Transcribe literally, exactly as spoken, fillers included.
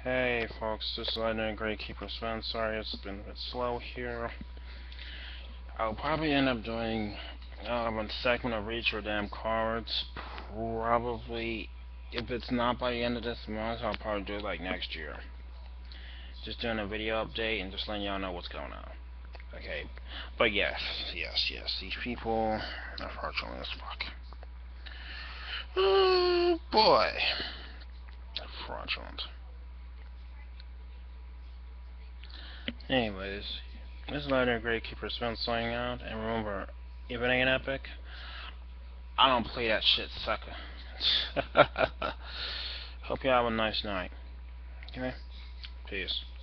Hey folks, this is Legendary Gatekeeper Sven. Sorry it's been a bit slow here. I'll probably end up doing um, a segment of Reach Your Damn Cards. Probably, if it's not by the end of this month, I'll probably do it like next year. Just doing a video update and just letting y'all know what's going on. Okay, but yes, yes, yes, these people are fraudulent as fuck. Oh boy, fraudulent. Anyways, this is Legendary Gatekeeper Sven signing out, and remember, if it ain't epic, I don't play that shit, sucker. Hope you have a nice night. Okay? Peace.